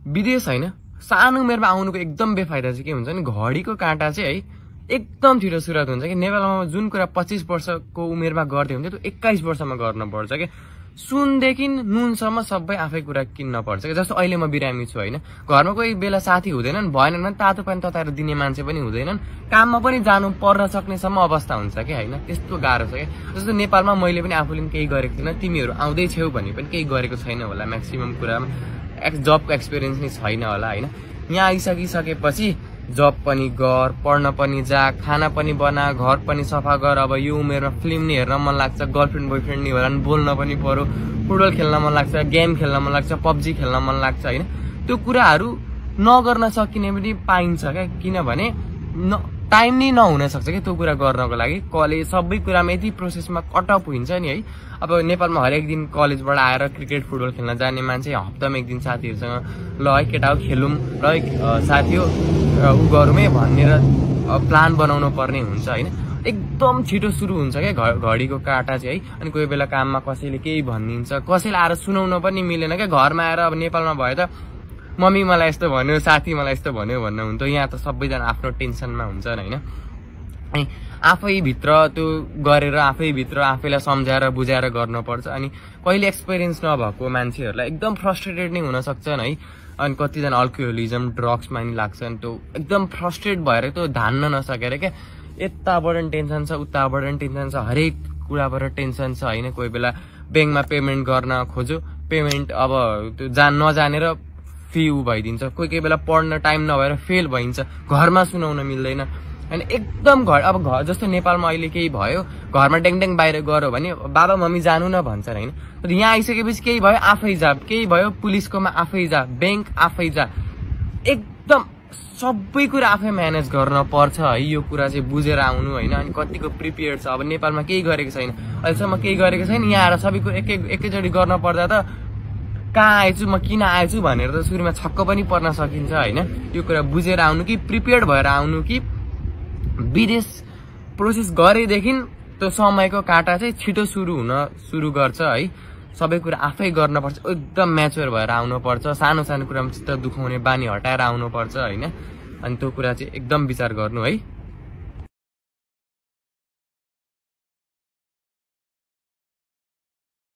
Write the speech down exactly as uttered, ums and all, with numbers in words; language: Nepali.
विदेश हैन सानो उमेरमा आउनुको एकदम बेफाइदा चाहिँ के हुन्छ नि घडीको काँटा चाहिँ है एकदम छिटो सुरुवात हुन्छ कि नेपालमा जुन कुरा पच्चीस वर्षको उमेरमा गर्दै हुन्थ्यो त्यो एक्काइस वर्षमा गर्न पर्छ कि सुनदेखि नुनसम्म सबै आफै कुरा किन्न पर्छ कि जस्तो अहिले म बिरामी छु हैन घरमा कोही बेला साथी हुँदैनन् भएनन् भने तातो पानी तताएर दिने मान्छे पनि हुँदैनन् काममा पनि जानु पर्न सक्नेसम्म अवस्था हुन्छ कि हैन त्यस्तो गाह्रो छ कि जस्तो नेपालमा मैले पनि आफूले केही गरेको थिएन तिमीहरू आउँदै छेउ भने पनि केही गरेको छैन होला म्याक्सिमम कुरामा जबको एक्सपिरियन्स नै छैन होला हैन यहाँ आइसकिसकेपछि जब पनि गर पढ्न पनि जा खाना पनि बना घर पनि सफा गर अब यो उमेरमा फिल्म नि हेर्न मन लाग्छ गर्लफ्रेन्ड बोयफ्रेन्ड नि होला बोल्न पनि पर्यो फुटबल खेल्न मन लाग्छ गेम खेल्न मन लाग्छ पब्जी खेल्न मन लाग्छ हैन त्यो कुराहरू नगर्न सकिने पनि पाइन्छ क्या किनभने टाइम नै नहुन सक्छ कि त्यो कुरा गर्नको लागि कलेज सबै कुरामा यति प्रोसेसमा कटअप हुन्छ नि है अब नेपालमा हरेक दिन कलेजबाट आएर क्रिकेट फुटबल खेल्न जाने मान्छे हप्तामा एक दिन साथीहरूसँग ल है केटा हो खेलौँ ल है साथी हो ऊ गरौँ भनेर प्लान बनाउनु पर्ने हुन्छ हैन एकदम छिटो सुरु हुन्छ क्या घडीको काँटा चाहिँ है अनि कोही बेला काममा कसैले केही भनिदिन्छ कसैले आएर सुनाउन पनि मिलेन क्या घरमा आएर अब नेपालमा भयो त मम्मी मलाई यस्तो भन्यो साथी मलाई यस्तो भन्यो भन्नु हुन्थ्यो यहाँ त सबैजना आफ्नो टेन्सनमा हुन्छन् हैन आफै भित्र त्यो गरेर आफै भित्र आफैलाई सम्झाएर बुझाएर गर्नुपर्छ अनि कहिले एक्सपिरियन्स नभएको मान्छेहरूलाई एकदम फ्रस्ट्रेटेड नै हुन सक्छन् है अनि कतिजना अल्कोहोलिजम ड्रग्समा नि लाग्छन् त्यो एकदम फ्रस्ट्रेट भएर त्यो धान्न नसकेर क्या यताबाट टेन्सन छ उताबाट टेन्सन छ हरेक कुराबाट टेन्सन छ हैन कोही बेला ब्याङ्कमा पेमेन्ट गर्न खोज्यो पेमेन्ट अब त्यो जान नजानेर फी उ भइदिन्छ कोही कोही बेला पढ्न टाइम नभएर फेल भइन्छ घरमा सुनाउन मिल्दैन अनि एकदम घर अब घर जस्तो नेपालमा अहिले केही भयो घरमा ड्याङ बाहिर गऱ्यो भने बाबा मम्मी जानु न भन्छन् हैन तर यहाँ आइसकेपछि केही भयो आफै जा केही भयो पुलिसकोमा आफै जा ब्याङ्क आफै जा एकदम सबै कुरा आफै म्यानेज गर्न पर्छ है यो कुरा चाहिँ बुझेर आउनु हैन अनि कतिको प्रिपेयर्ड छ अब नेपालमा केही गरेको छैन अहिलेसम्म केही गरेको छैन यहाँ आएर सबै कुरा एकै एकैचोटि गर्न पर्दा त कहाँ आएछु म किन आएछु भनेर त सुरुमा छक्क पनि पर्न सकिन्छ हैन यो कुरा बुझेर आउनु कि प्रिपेयर्ड भएर आउनु कि विदेश प्रोसेस गरेदेखि त्यो समयको काँटा चाहिँ छिटो सुरु हुन सुरु गर्छ है सबै कुरा आफै गर्नुपर्छ एकदम म्याच्योर भएर आउनुपर्छ सानो सानो कुरामा चित्त दुखाउने बानी हटाएर आउनुपर्छ हैन अनि त्यो कुरा चाहिँ एकदम विचार गर्नु है।